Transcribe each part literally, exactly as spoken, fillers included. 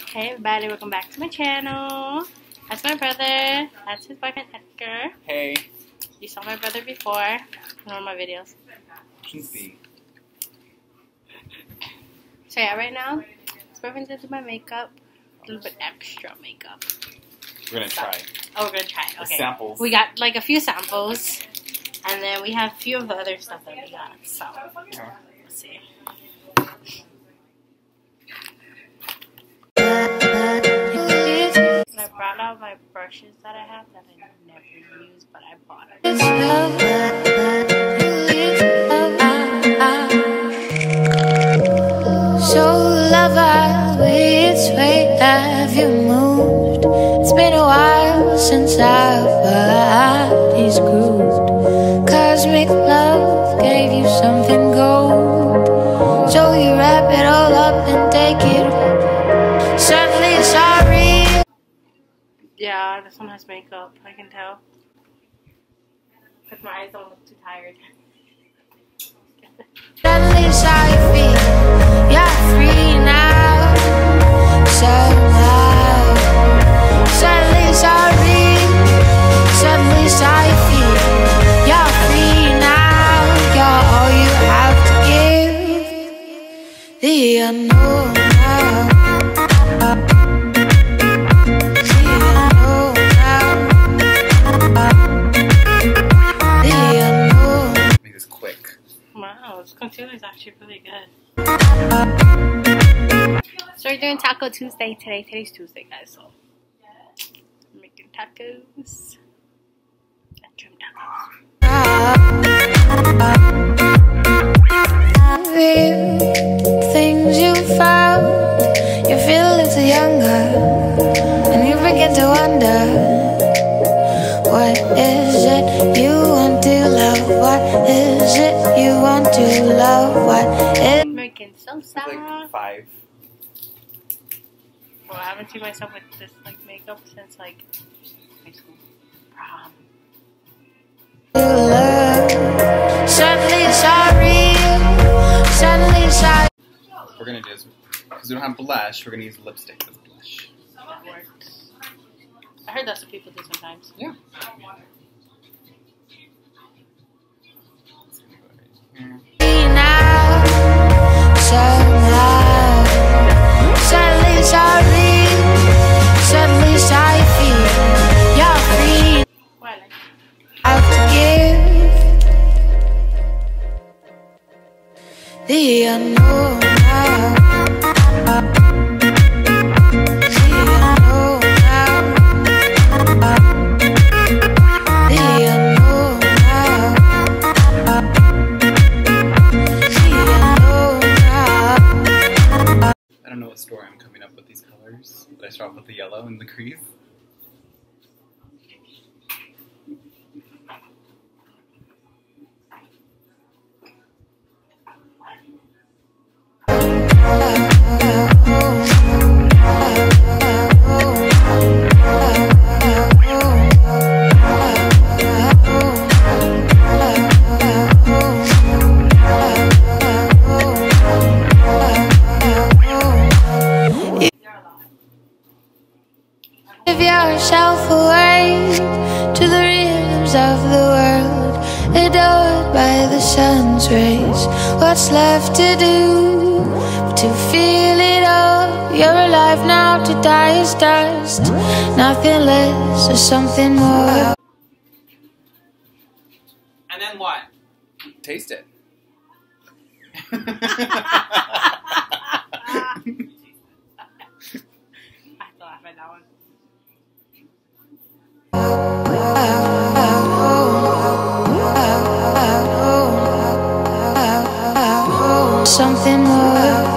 Hey everybody, welcome back to my channel. That's my brother. That's his boyfriend Edgar. Hey. You saw my brother before in one of my videos. Shouldn't be. So yeah, right now, his boyfriend's gonna do my makeup. A little bit extra makeup. We're gonna so, try. Oh, we're gonna try. Okay. Samples. We got like a few samples, and then we have a few of the other stuff that we got. So Yeah. let's see. I brought out my brushes that I have that I never use, but I bought them. So lover, which way have you moved? It's been a while since our bodies grooved. Cosmic love gave you something gold, so you wrap it all up and take it. Suddenly sorry. Yeah, this one has makeup, I can tell. But my eyes don't look too tired. Suddenly saw your feet. You're free now. Somehow. Suddenly sorry. Suddenly saw your feet. You're free now. You're all you have to give. The unknown now. Wow, this concealer is actually really good. So we're doing Taco Tuesday today. Today's Tuesday, guys. So we're making tacos. Trim tacos. Things you found, you feel a little younger, and you begin to wonder. What is it you want to love? What is it you want to love? What is making salsa? Like five. Well, I haven't seen myself with this like makeup since like high school prom. Suddenly sorry. Suddenly sorry. We're gonna do is because we don't have blush, we're gonna use lipstick as blush. That works. I heard that's what people do sometimes. Yeah. Now, somehow, suddenly sorry, suddenly sorry, you're free. Well, I like have to give the unknown now. I don't know what story I'm coming up with these colors, but I start off with the yellow and the crease. Give yourself away to the rhythms of the world, adored by the sun's rays. What's left to do but to feel it all? You're alive now, to die is dust. Nothing less or something more. And then what? Taste it. Something more.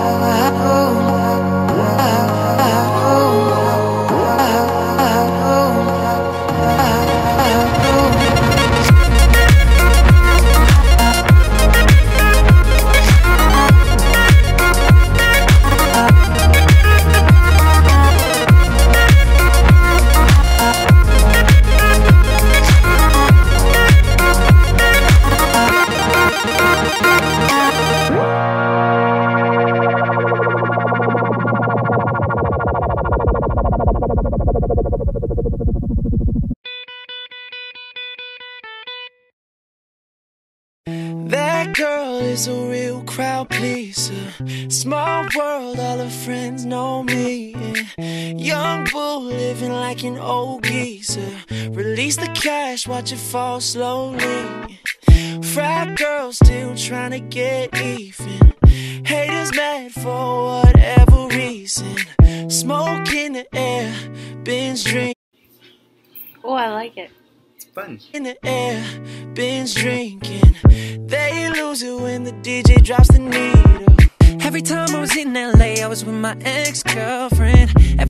friends know me. Young bull living like an old geezer. Release the cash, watch it fall slowly. Frat girl still trying to get even. Haters mad for whatever reason. Smoke in the air, binge drink. Oh, I like it. It's fun. In the air, binge drinking. They lose it when the D J drops the needle. Every time I was in L A, I was with my ex-girlfriend. Every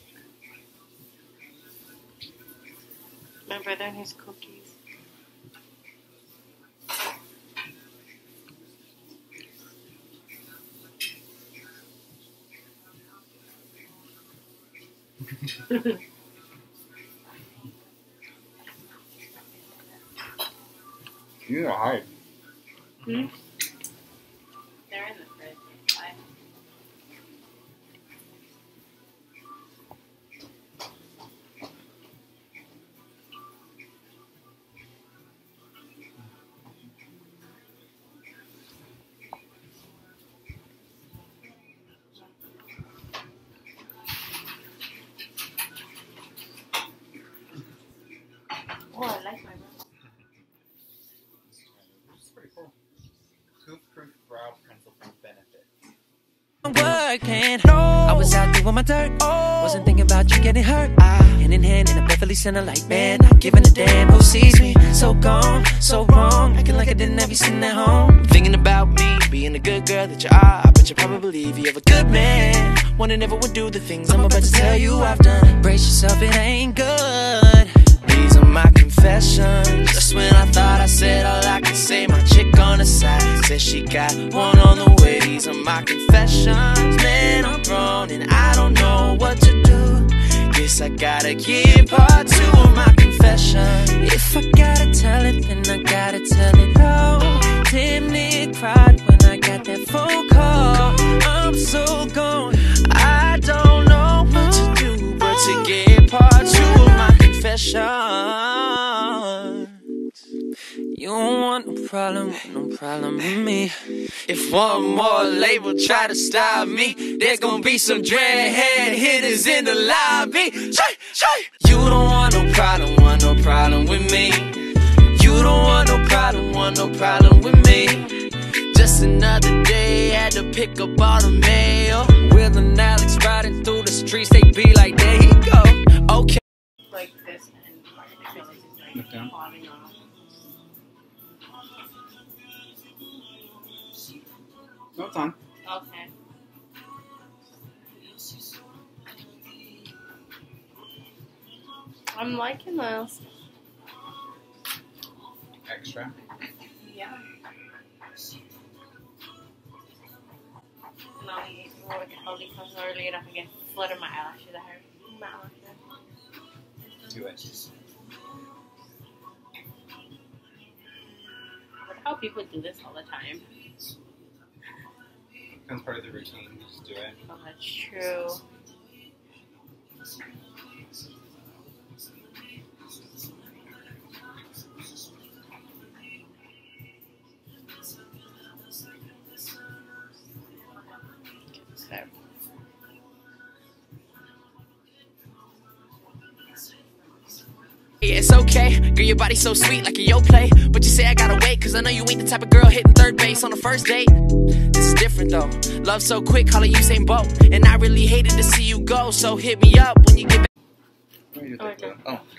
My brother and his cookies. You're hard. Hmm? They're in the fridge. Why? Oh, I like my room. It's pretty cool. Tooth-proof brow pencil from Benefit. working. I was out doing my dirt. Wasn't thinking about you getting hurt. I, hand in hand in a Beverly Center like, man, not giving a damn who sees me. So gone, so wrong, acting like I didn't have you sitting at home. Thinking about me, being the good girl that you are. I bet you probably believe you have a good man. One that never would do the things I'm about to tell you I've done. Brace yourself, it ain't good. These are my confessions. Just when I thought I said all I could say, my chick on the side says she got one on the way. These are my confessions. Man, I'm grown and I don't know what to do. Guess I gotta give part two of my confession. If I gotta tell it, then I gotta tell it all. Damn near cried when I got that phone call. I'm so gone, I don't know what to do but to get part two of my confession. You don't want no problem, no problem with me. If one more label try to stop me, there's gonna be some dreadhead hitters in the lobby. Shay, shay. You don't want no problem, want no problem with me. You don't want no problem, want no problem with me. Just another day, had to pick up all the mail. Will and Alex riding through the streets, they be like, there he go. Okay. Like this and I feel like it's like Look down. falling off. No, it's on. Okay. I'm liking this. Extra. Yeah. No, you wore the healthy clothes earlier enough again. Flutter my eyelashes. I heard my eyelashes. Do it. But how people do this all the time. Becomes part of the routine. Just do it. Oh, that's true. Okay. Yeah, it's okay, girl, your body's so sweet like a yo play. But you say I gotta wait, cause I know you ain't the type of girl hitting third base on the first date. This is different though, love so quick, call it Usain Bolt. And I really hated to see you go, so hit me up when you get back. What do you Oh, think? okay. Oh, okay.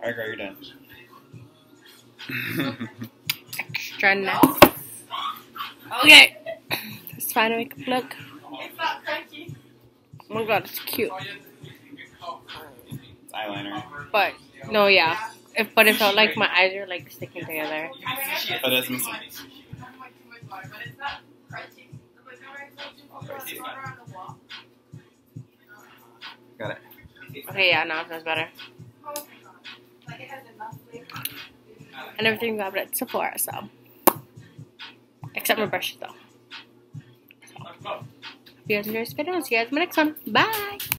Alright, girl, you're done. Extra nice. Okay. Let's find a makeup look. Oh my god, it's cute. It's eyeliner. But, no, yeah. If, but it felt like my eyes are like sticking together. But that's missing. Got it. Okay, yeah, now it feels better. And everything got at Sephora, so. Except my brushes, though. So. If you guys enjoyed this video, I'll see you guys in my next one. Bye!